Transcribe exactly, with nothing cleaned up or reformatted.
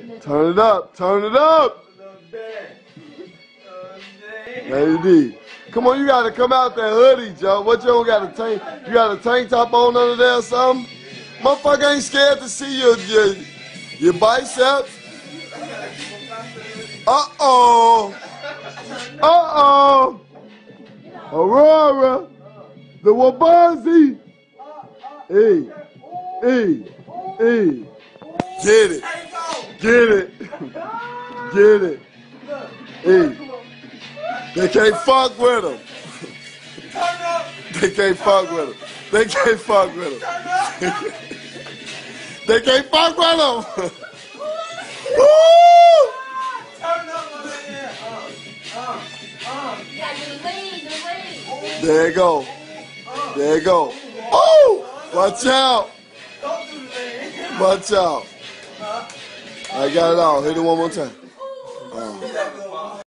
Turn it up. Turn it up. A D. Come on, you gotta come out that hoodie, Joe. What, you don't got a tank? You got a tank top on under there or something? Motherfucker ain't scared to see your your, your biceps. Uh-oh. Uh-oh. Aurora. The Wabazi. Hey. Hey. Hey. Get it. Get it. Get it. Hey. They can't fuck with him. They can't fuck with him. They can't fuck with him. They can't fuck with him. Woo! There you go. There you go. Oh! Watch out. Watch out. I got it all. Hit it one more time. Oh.